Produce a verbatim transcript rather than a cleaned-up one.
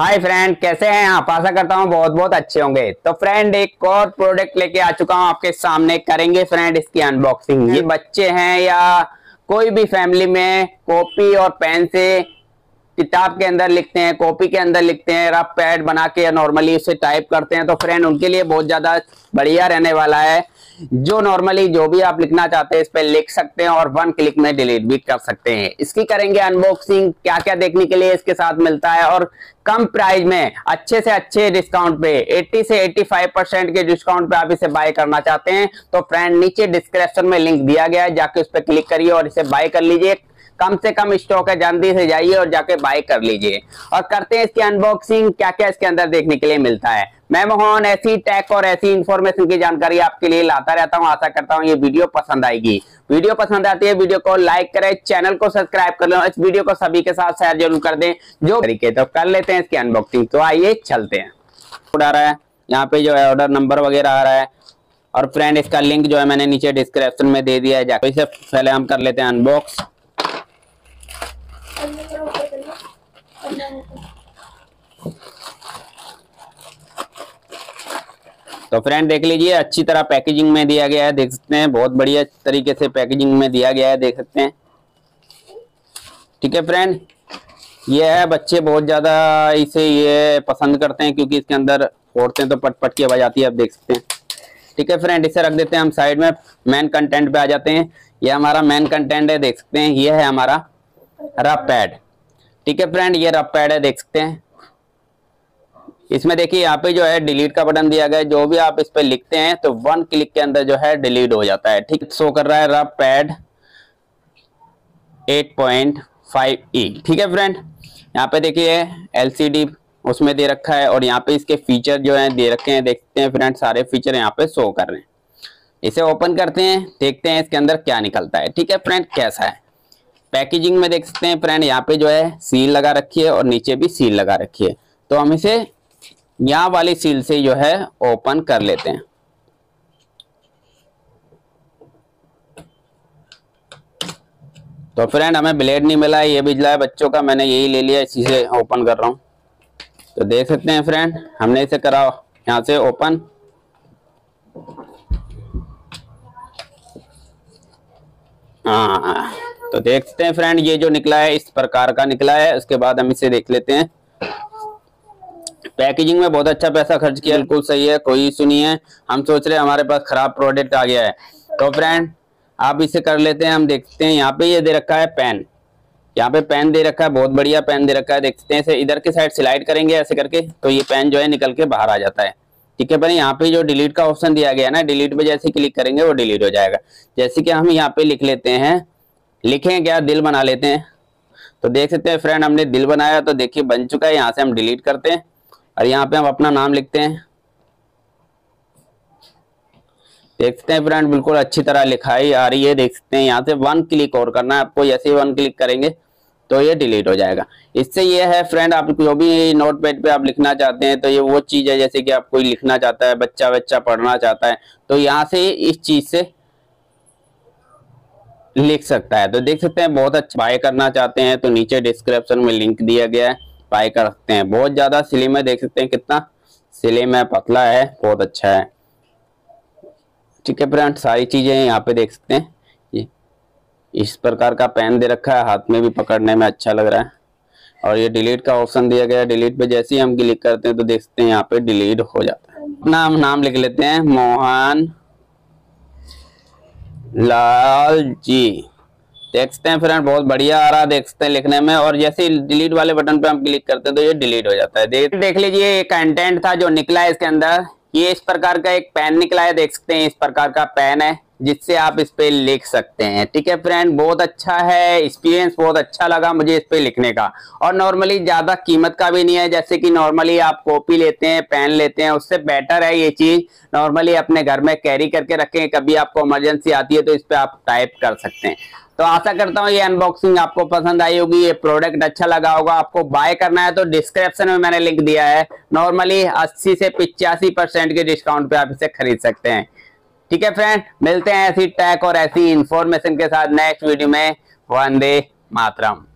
Hi friend, कैसे हैं आप? आशा करता हूँ बहुत बहुत अच्छे होंगे। तो फ्रेंड, एक और प्रोडक्ट लेके आ चुका हूँ आपके सामने। करेंगे फ्रेंड इसकी अनबॉक्सिंग। ये बच्चे हैं या कोई भी फैमिली में कॉपी और पेन से किताब के अंदर लिखते हैं, कॉपी के अंदर लिखते हैं, रफ पैड बना के नॉर्मली उसे टाइप करते हैं, तो फ्रेंड उनके लिए बहुत ज्यादा बढ़िया रहने वाला है। जो नॉर्मली जो भी आप लिखना चाहते हैं इस पे लिख सकते हैं और वन क्लिक में डिलीट भी कर सकते हैं। इसकी करेंगे अनबॉक्सिंग। क्या क्या देखने के लिए इसके साथ मिलता है और कम प्राइस में अच्छे से अच्छे डिस्काउंट पे अस्सी से पचासी परसेंट के डिस्काउंट पे आप इसे बाय करना चाहते हैं तो फ्रेंड नीचे डिस्क्रिप्शन में लिंक दिया गया है, जाके उस पर क्लिक करिए और इसे बाय कर लीजिए। कम से कम स्टॉक है, जल्दी से जाइए और जाके बाय कर लीजिए। और करते हैं इसकी अनबॉक्सिंग। क्या क्या इसके अंदर देखने के लिए मिलता है। मैं मोहन ऐसी टेक और ऐसी इंफॉर्मेशन की जानकारी आपके लिए लाता रहता हूं। आशा करता हूं ये वीडियो पसंद आएगी। वीडियो पसंद आती है वीडियो को लाइक करें, चैनल को सब्सक्राइब कर लो, इस वीडियो को सभी के साथ शेयर जरूर कर दें जो तरीके। तो कर लेते हैं इसकी अनबॉक्सिंग। तो आइए चलते हैं। आ रहा है यहाँ पे जो है ऑर्डर नंबर वगैरह आ रहा है और फ्रेंड इसका लिंक जो है मैंने नीचे डिस्क्रिप्शन में दे दिया है। जाकर इसे पहले हम कर लेते हैं अनबॉक्स। तो फ्रेंड देख लीजिए, अच्छी तरह पैकेजिंग में दिया गया है, देख सकते हैं। बहुत बढ़िया तरीके से पैकेजिंग में दिया गया है, देख सकते हैं। ठीक है फ्रेंड, ये है, बच्चे बहुत ज्यादा इसे ये पसंद करते हैं क्योंकि इसके अंदर फोड़ते हैं तो पट पट की आवाज आती है, आप देख सकते हैं। ठीक है फ्रेंड, इसे रख देते हैं हम साइड में। मेन कंटेंट पे आ जाते हैं। ये हमारा मेन कंटेंट है, देख सकते हैं। ये है हमारा रफ पैड। ठीक है फ्रेंड, ये रफ पैड है, देख सकते हैं। इसमें देखिए यहाँ पे जो है डिलीट का बटन दिया गया है। जो भी आप इस पे लिखते हैं तो वन क्लिक के अंदर जो है डिलीट हो जाता है। ठीक, शो कर रहा है rough pad at point five E. ठीक है फ्रेंड, यहाँ पे देखिए एलसीडी उसमें दे रखा है और यहाँ पे इसके फीचर जो है दे रखे हैं, देखते हैं फ्रेंड। सारे फीचर यहाँ पे शो कर रहे हैं। इसे ओपन करते हैं, देखते हैं इसके अंदर क्या निकलता है। ठीक है फ्रेंड, कैसा है पैकेजिंग में देख सकते हैं फ्रेंड। यहाँ पे जो है सील लगा रखी है और नीचे भी सील लगा रखी है। तो हम इसे यहाँ वाली सील से जो है ओपन कर लेते हैं। तो फ्रेंड हमें ब्लेड नहीं मिला है, ये बिजला है बच्चों का, मैंने यही ले लिया, इसी से ओपन कर रहा हूँ। तो देख सकते हैं फ्रेंड, हमने इसे करा यहाँ से ओपन। हाँ, तो देखते हैं फ्रेंड, ये जो निकला है इस प्रकार का निकला है। उसके बाद हम इसे देख लेते हैं। पैकेजिंग में बहुत अच्छा पैसा खर्च किया, बिल्कुल सही है, कोई इशू नहीं है। हम सोच रहे हैं हमारे पास खराब प्रोडक्ट आ गया है। तो फ्रेंड आप इसे कर लेते हैं। हम देखते हैं यहाँ पे ये दे रखा है पेन। यहाँ पे पेन दे रखा है, बहुत बढ़िया पेन दे रखा है, देखते हैं। इसे इधर के साइड स्लाइड करेंगे ऐसे करके तो ये पेन जो है निकल के बाहर आ जाता है। ठीक है भाई, यहाँ पे जो डिलीट का ऑप्शन दिया गया है ना, डिलीट पे जैसे क्लिक करेंगे वो डिलीट हो जाएगा। जैसे कि हम यहाँ पे लिख लेते हैं, लिखें क्या, दिल बना लेते हैं। तो देख सकते हैं फ्रेंड, हमने दिल बनाया तो देखिए बन चुका है। यहाँ से हम डिलीट करते हैं और यहाँ पे हम अपना नाम लिखते हैं। देख सकते हैं फ्रेंड, बिल्कुल अच्छी तरह लिखाई आ रही है, देख सकते हैं। यहाँ से वन क्लिक और करना है आपको, जैसे ही वन क्लिक करेंगे तो ये डिलीट हो जाएगा। इससे ये है फ्रेंड, आप जो भी नोट पैड पे आप लिखना चाहते हैं तो ये वो चीज है, जैसे कि आप कोई लिखना चाहता है, बच्चा बच्चा पढ़ना चाहता है तो यहाँ से इस चीज से लिख सकता है। तो देख सकते हैं, बहुत अच्छा। बाय करना चाहते हैं तो नीचे डिस्क्रिप्शन में लिंक दिया गया है, बाय कर सकते हैं। बहुत ज्यादा स्लिम है, देख सकते हैं कितना स्लिम है, पतला है, बहुत अच्छा है। ठीक है फ्रेंड, सारी चीजें यहाँ पे देख सकते हैं। ये इस प्रकार का पेन दे रखा है, हाथ में भी पकड़ने में अच्छा लग रहा है। और ये डिलीट का ऑप्शन दिया गया है। डिलीट पे जैसे ही हम क्लिक करते हैं तो देख सकते हैं यहाँ पे डिलीट हो जाता है। अपना हम नाम लिख लेते हैं, मोहन लाल जी। देख सकते हैं फ्रेंड, बहुत बढ़िया आ रहा, देख सकते हैं लिखने में। और जैसे डिलीट वाले बटन पे हम क्लिक करते हैं तो ये डिलीट हो जाता है। देख देख लीजिए, ये कंटेंट था जो निकला है इसके अंदर। ये इस प्रकार का एक पेन निकला है, देख सकते हैं। इस प्रकार का पेन है जिससे आप इस पे लिख सकते हैं। ठीक है फ्रेंड, बहुत अच्छा है, एक्सपीरियंस बहुत अच्छा लगा मुझे इस पे लिखने का। और नॉर्मली ज्यादा कीमत का भी नहीं है, जैसे कि नॉर्मली आप कॉपी लेते हैं, पेन लेते हैं, उससे बेटर है ये चीज। नॉर्मली अपने घर में कैरी करके रखें, कभी आपको इमरजेंसी आती है तो इस पे आप टाइप कर सकते हैं। तो आशा करता हूँ ये अनबॉक्सिंग आपको पसंद आई होगी, ये प्रोडक्ट अच्छा लगा होगा। आपको बाय करना है तो डिस्क्रिप्शन में मैंने लिंक दिया है। नॉर्मली अस्सी से पचासी परसेंट के डिस्काउंट पे आप इसे खरीद सकते हैं। ठीक है फ्रेंड, मिलते हैं ऐसी टेक और ऐसी इंफॉर्मेशन के साथ नेक्स्ट वीडियो में। वंदे मातरम।